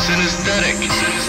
Synesthetic.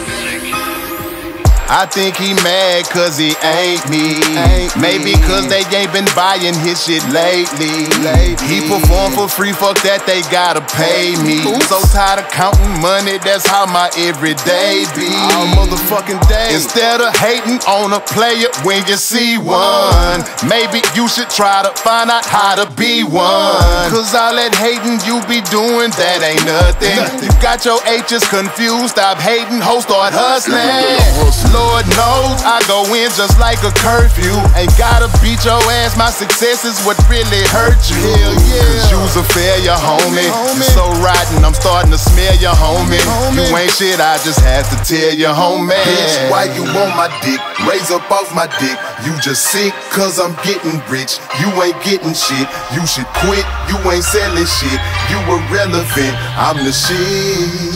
I think he mad cause he ain't me. Maybe cause they ain't been buying his shit lately. He perform for free, fuck that, they gotta pay me. So tired of counting money, that's how my everyday be. All motherfucking day. Instead of hating on a player when you see one, maybe you should try to find out how to be one. Cause all that hating you be doing, that ain't nothing. You got your H's confused, stop hating, ho, start hustling. Lord knows I go in just like a curfew. Ain't gotta beat your ass, my success is what really hurt you. Hell yeah. Cause you's a failure, homie. You're so rotten, I'm starting to smell you, homie. You ain't shit, I just had to tell you, homie. Bitch, why you on my dick? Raise up off my dick. You just sick cause I'm getting rich. You ain't getting shit. You should quit, you ain't selling shit. You irrelevant, I'm the shit.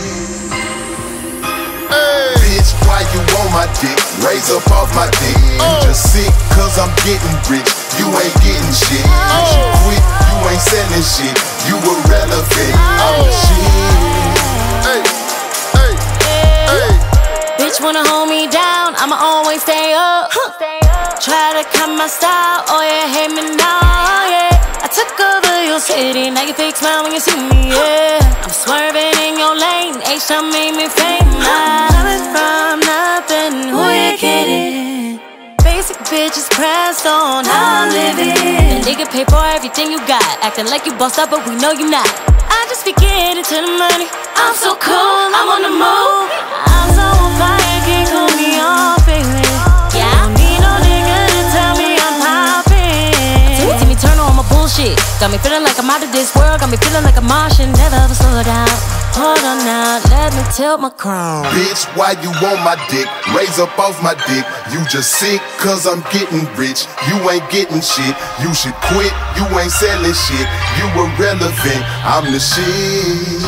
Bitch, why you on my dick? Raise up off my dick. You just sick cause I'm getting rich. You ain't getting shit. You should quit, you ain't selling shit. You irrelevant, I'm the shit. Hey, hey, hey. Bitch wanna hold me down, I'ma always stay up. Try to cut my style, oh yeah, hate me now, yeah. I took over your city, now you fake smile when you see me, yeah. I'm swerving in your lane, H-Town made me famous. Coming from nothing, who you kidding? Basic bitches pressed on how I'm living. And nigga pay for everything you got, acting like you bossed up but we know you not. I just be getting to the money, I'm so cool, I'm on the move. I'm so on fire, can't cool me off, baby. Yeah, I don't need no nigga to tell me I'm poppin'. Timmy Turner on my bullshit, got me feeling like I'm out of this world, got me feeling like a Martian, never ever slow down. Hold on now, let me tilt my crown. Bitch, why you on my dick? Raise up off my dick. You just sick cause I'm getting rich. You ain't getting shit. You should quit, you ain't selling shit. You irrelevant, I'm the shit.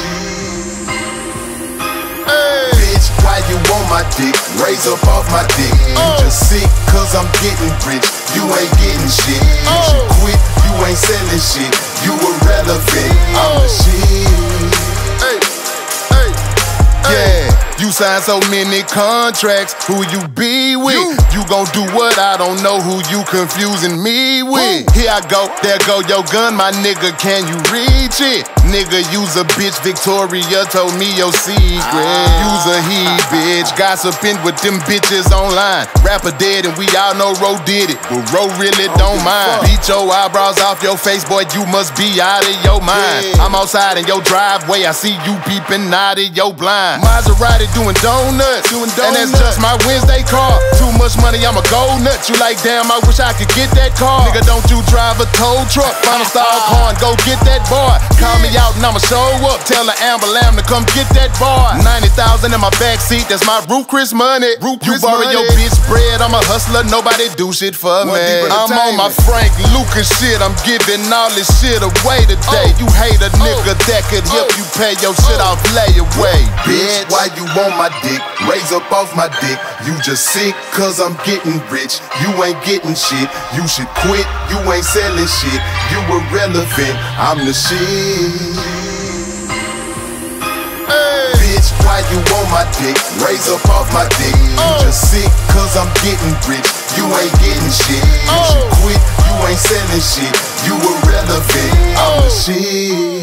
Bitch, why you on my dick? Raise up off my dick. You just sick cause I'm getting rich. You ain't getting shit. You should quit, you ain't selling shit. You irrelevant, I'm the shit. Yeah, you signed so many contracts, who you be with? You gon' do what? I don't know who you confusing me with. Here I go, there go your gun, my nigga, can you reach it? Nigga, you's a bitch, Victoria told me your secret. You's a he, bitch, gossiping with them bitches online. Rapper dead and we all know Ro did it, but Ro really don't mind. Beat your eyebrows off your face, boy, you must be out of your mind. I'm outside in your driveway, I see you peeping out of your blind. Maserati doing donuts, and that's just my Wednesday car. Too much money, I'm a gold nut. You like, damn, I wish I could get that car. Nigga, don't you drive a tow truck? Find a style car and go get that boy. Call me out and I'ma show up. Tell the Amber Lamb to come get that boy. 90,000 in my backseat, that's my Ruth Chris money. You borrow your bitch bread, I'm a hustler, nobody do shit for me. I'm on my Frank Lucas shit, I'm giving all this shit away today. You hate a nigga that could help you pay your shit off layaway. Bitch, why you on my dick? Raise up off my dick. You just sick cause I'm getting rich. You ain't getting shit. You should quit, you ain't selling shit. You irrelevant, I'm the shit. Bitch, why you on my dick? Raise up off my dick. You just sick cause I'm getting rich. You ain't getting shit. You should quit, you ain't selling shit. You irrelevant, I'm the shit.